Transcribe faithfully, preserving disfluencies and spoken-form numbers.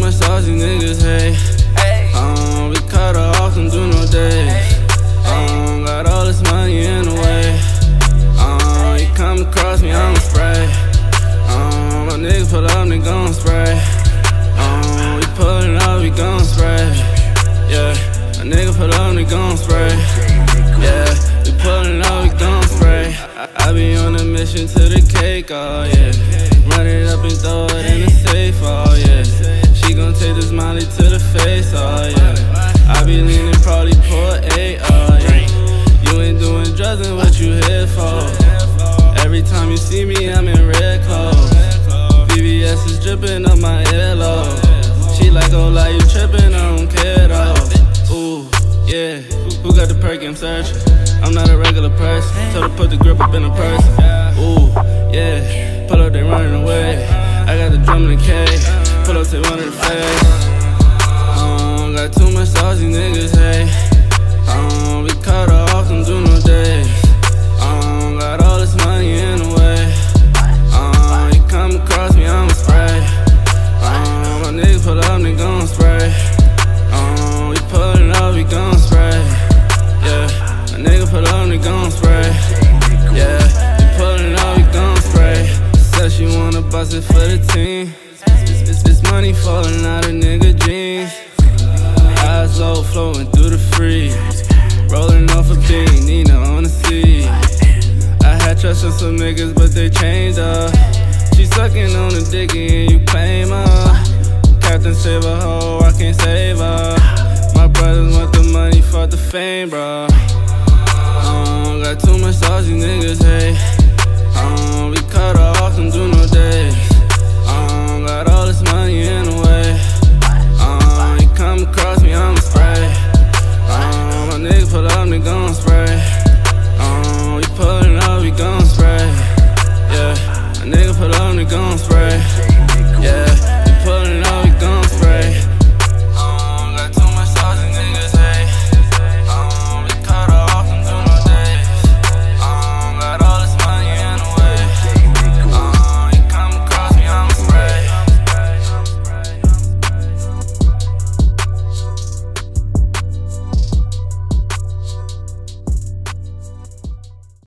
much sauce, these niggas hate. Um, we cut her off, don't do no days. Um, got all this money in the way. Um, you come across me, I'ma spray. Um, my niggas pull up, they gon' spray. Um, we pullin' up, we gon' spray. Yeah, a nigga pull up, they gon' spray. Yeah, we pullin' up, we gon' spray. I, I be on a mission to the cake, oh yeah. Run it up and throw it in the safe, oh yeah. She gon' take this Molly to the face, oh yeah. I be leaning, probably pour eight, oh yeah. You ain't doing drugs and what you here for. Every time you see me, I'm in red clothes. V V S is dripping up my earlobe. She like, oh, like you tripping, I don't care though. Ooh, yeah, who got the perk? I'm searching. I'm not a regular person. Told her put the grip up in a purse. Ooh, yeah, pull up, they running away. I got the drum in the cage. Pull up, take one of the face. Um, got too much sauce, these niggas hate. Um, we cut her off, don't do no days. Um, got all this money in the way. Um, you come across me, I'ma spray. Um, my niggas pull up, they gon' spray. Um, we pullin' up, we gon' spray. Yeah, a nigga pull up, they gon' spray. Yeah, we pullin' up, we gon' spray. Said she wanna bust it for the team. This, this money falling out of nigga jeans. Eyes low, flowing through the freeze. Rolling off a bean, Nina on the seat. I had trust in some niggas, but they changed up. She sucking on the dicky and you claim her. Captain save a hoe, I can't save her. My brothers want the money, fuck the fame, bro. Um, got too much sauce, these niggas hate. Um, we cut her off, don't do no days. Um, got all this money in the way. Um, you come across me, I'ma spray. Um, my niggas pull up, they gon' spray. Um, we pullin' up, we gon' spray. Yeah, a nigga pull up, they gon' spray.